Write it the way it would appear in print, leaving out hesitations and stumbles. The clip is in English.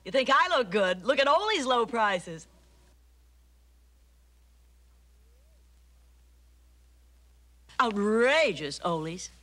You think I look good? Look at Ole's low prices. Outrageous, Ole's.